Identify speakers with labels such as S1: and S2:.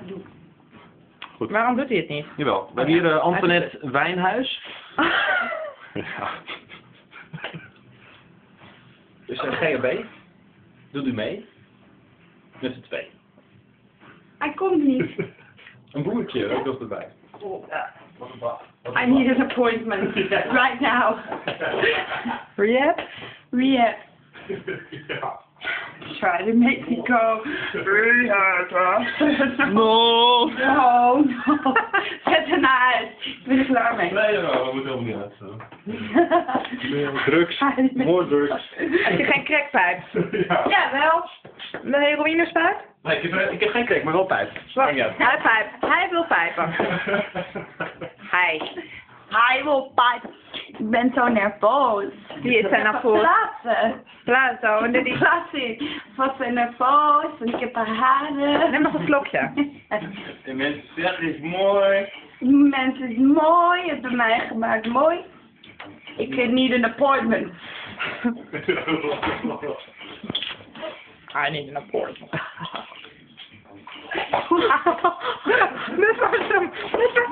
S1: Goed.
S2: Waarom doet hij het niet?
S1: Jawel. We hebben hier Antoinette Wijnhuis. Ja. Dus GHB. Doet u mee? Met z'n twee.
S3: Hij komt niet.
S1: Een boertje, ook nog erbij.
S3: I need an appointment right now.
S2: Rehab?
S3: Rehab.
S1: Ja.
S3: Try to make me go. Rehab.
S2: No.
S3: No, no. Zet er naar uit. Ik ben er klaar mee.
S1: Nee, we moeten helemaal niet uit. Drugs. More drugs.
S2: Heb je geen crackpijp?
S1: Ja.
S3: Ja, wel.
S2: Een heroïnespuit?
S1: Nee, ik heb geen crack, maar wel pijp.
S2: Hij
S1: Ja.
S2: pijp. Hij wil pijpen.
S3: Hij wil pijp. Ik ben zo nerveus.
S2: Wie is hij nou voor?
S3: Plaatsen.
S2: Plazo, onder die...
S3: Plaatsen. Ik was zo nerveus en ik heb haar haren.
S2: Neem nog een slokje.
S1: De mensen zeggen is mooi.
S3: Mensen is mooi, het bij mij gemaakt mooi. Ik need an appointment.
S2: I need an appointment. Dit was hem.